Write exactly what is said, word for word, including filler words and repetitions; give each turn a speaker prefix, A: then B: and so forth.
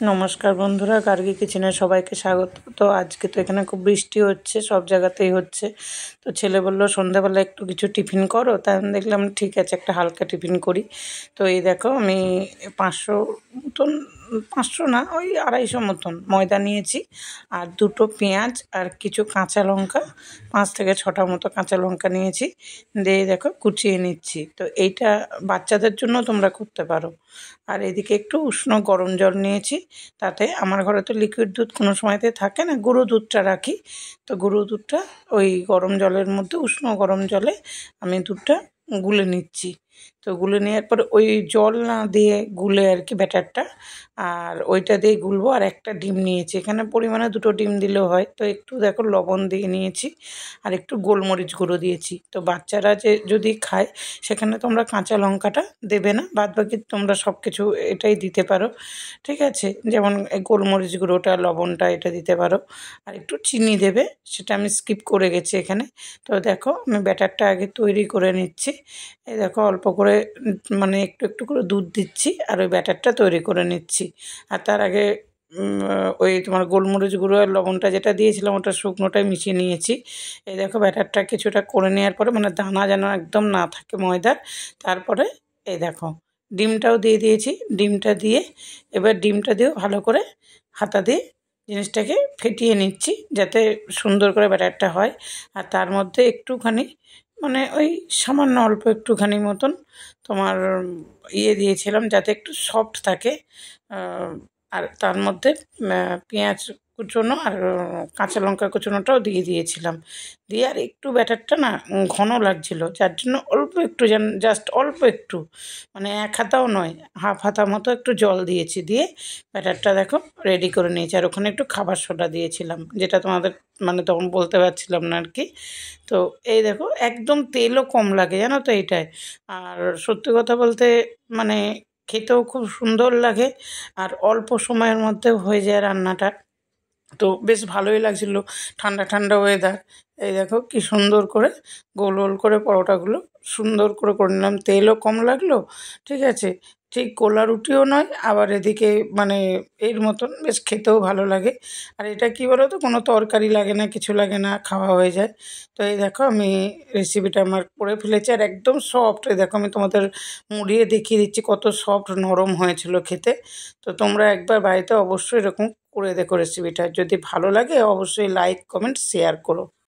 A: নমস্কার বন্ধুরা, গার্গী কিচেনে সবাইকে স্বাগত। তো আজকে তো এখানে খুব বৃষ্টি হচ্ছে, সব জায়গাতেই হচ্ছে। তো ছেলে বললো সন্ধ্যাবেলা একটু কিছু টিফিন করো, তাই আমি দেখলাম ঠিক আছে একটা হালকা টিফিন করি। তো এই দেখো আমি পাঁচশো মতন, পাঁচশো না ওই আড়াইশো মতন ময়দা নিয়েছি, আর দুটো পেঁয়াজ আর কিছু কাঁচা লঙ্কা, পাঁচ থেকে ছটা মতো কাঁচা লঙ্কা নিয়েছি, দিয়ে দেখো কুচিয়ে নিচ্ছি। তো এইটা বাচ্চাদের জন্য তোমরা করতে পারো। আর এদিকে একটু উষ্ণ গরম জল নিয়েছি, তাতে আমার ঘরে তো লিকুইড দুধ কোনো সময়তে থাকে না, গুঁড়ো দুধটা রাখি। তো গুঁড়ো দুধটা ওই গরম জলের মধ্যে, উষ্ণ গরম জলে আমি দুধটা গুলে নিচ্ছি। তো গুলে নেওয়ার পর ওই জল না দিয়ে গুলে আর কি ব্যাটারটা, আর ওইটা দিয়ে গুলবো। আর একটা ডিম নিয়েছি, এখানে পরিমাণে দুটো ডিম দিলেও হয়। তো একটু দেখো লবণ দিয়ে নিয়েছি, আর একটু গোলমরিচ গুঁড়ো দিয়েছি। তো বাচ্চারা যে যদি খায় সেখানে তোমরা কাঁচা লঙ্কাটা দেবে না, বাদ বাকি তোমরা সব কিছু এটাই দিতে পারো, ঠিক আছে। যেমন এই গোলমরিচ গুঁড়োটা, লবণটা এটা দিতে পারো, আর একটু চিনি দেবে, সেটা আমি স্কিপ করে গেছি এখানে। তো দেখো আমি ব্যাটারটা আগে তৈরি করে নিচ্ছি। এই দেখো অল্প করে মানে একটু একটু করে দুধ দিচ্ছি, আর ওই ব্যাটারটা তৈরি করে নিচ্ছি। আর তার আগে ওই তোমার গোলমরিচ গুঁড়ো আর লবণটা যেটা দিয়েছিলাম ওটা শুকনোটাই মিশিয়ে নিয়েছি। এই দেখো ব্যাটারটা কিছুটা করে নেওয়ার পরে, মানে দানা যেন একদম না থাকে ময়দার। তারপরে এই দেখো ডিমটাও দিয়ে দিয়েছি, ডিমটা দিয়ে এবার ডিমটা দিয়েও ভালো করে হাতা দিয়ে জিনিসটাকে ফেটিয়ে নিচ্ছি, যাতে সুন্দর করে ব্যাটারটা হয়। আর তার মধ্যে একটুখানি মানে ওই সামান্য অল্প একটুখানি মতন তোমার ইয়ে দিয়েছিলাম, যাতে একটু সফট থাকে। আর তার মধ্যে পেঁয়াজ কুচোনো আর কাঁচা লঙ্কা কুচোনোটাও দিয়ে দিয়েছিলাম। দিয়ে আর একটু ব্যাটারটা না ঘন লাগছিল, যার জন্য অল্প একটু যেন, জাস্ট অল্প একটু, মানে এক হাতাও নয়, হাফ হাতা মতো একটু জল দিয়েছি। দিয়ে ব্যাটারটা দেখো রেডি করে নিয়েছি। আর ওখানে একটু খাবার সোডা দিয়েছিলাম, যেটা তোমাদের মানে তখন বলতে পারছিলাম না আর কি। তো এই দেখো একদম তেলও কম লাগে জানো তো এইটায়। আর সত্যি কথা বলতে মানে খেতেও খুব সুন্দর লাগে, আর অল্প সময়ের মধ্যে হয়ে যায় রান্নাটা। তো বেশ ভালোই লাগছিলো, ঠান্ডা ঠান্ডা ওয়েদার। এই দেখো কি সুন্দর করে গোল গোল করে পরোটাগুলো সুন্দর করে করে নিলাম, তেলও কম লাগলো, ঠিক আছে। ঠিক গোলা রুটিও নয়, আবার এদিকে মানে এর মতন বেশ খেতেও ভালো লাগে। আর এটা কি বলো তো, কোনো তরকারি লাগে না, কিছু লাগে না, খাওয়া হয়ে যায়। তো এই দেখো আমি রেসিপিটা আমার করে ফেলেছি, আর একদম সফট। এই দেখো আমি তোমাদের মুড়িয়ে দেখিয়ে দিচ্ছি কত সফট নরম হয়েছিল খেতে। তো তোমরা একবার বাড়িতে অবশ্যই এরকম করে দেখো রেসিপিটা। যদি ভালো লাগে অবশ্যই লাইক কমেন্ট শেয়ার করো।